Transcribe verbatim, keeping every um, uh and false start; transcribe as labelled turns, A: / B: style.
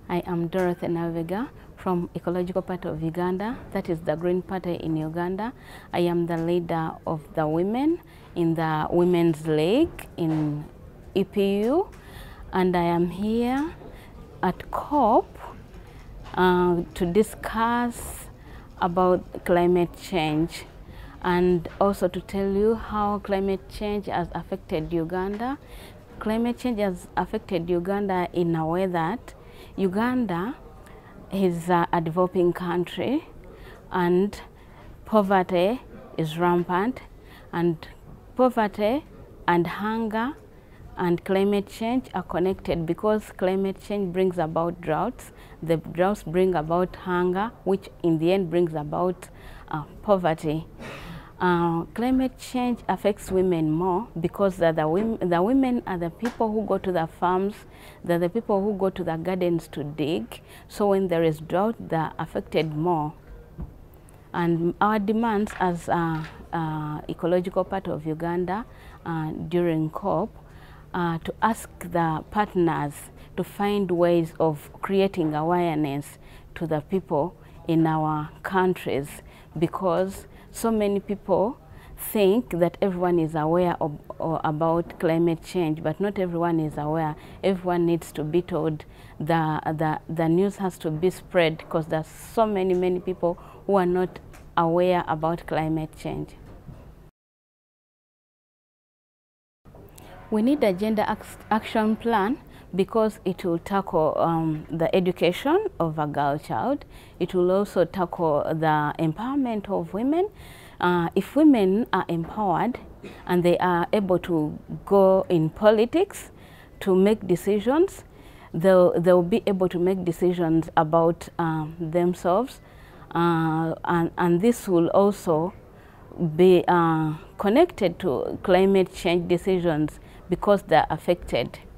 A: I am Dorothy Navega from Ecological Party of Uganda, that is the Green Party in Uganda. I am the leader of the women in the Women's League in E P U, and I am here at COP uh, to discuss about climate change and also to tell you how climate change has affected Uganda. Climate change has affected Uganda in a way that Uganda is a, a developing country and poverty is rampant, and poverty and hunger and climate change are connected because climate change brings about droughts. The droughts bring about hunger, which in the end brings about uh, poverty. Uh, climate change affects women more because the, the, women, the women are the people who go to the farms, they're the people who go to the gardens to dig. So when there is drought, they're affected more. And our demands as uh, uh, Ecological Party of Uganda uh, during COP uh, to ask the partners to find ways of creating awareness to the people in our countries, because so many people think that everyone is aware of, or about climate change, but not everyone is aware. Everyone needs to be told. The, the, the news has to be spread because there's so many, many people who are not aware about climate change. We need a gender action plan because it will tackle um, the education of a girl child. It will also tackle the empowerment of women. Uh, if women are empowered and they are able to go in politics to make decisions, they'll, they'll be able to make decisions about um, themselves. Uh, and, and this will also be uh, connected to climate change decisions because they're affected.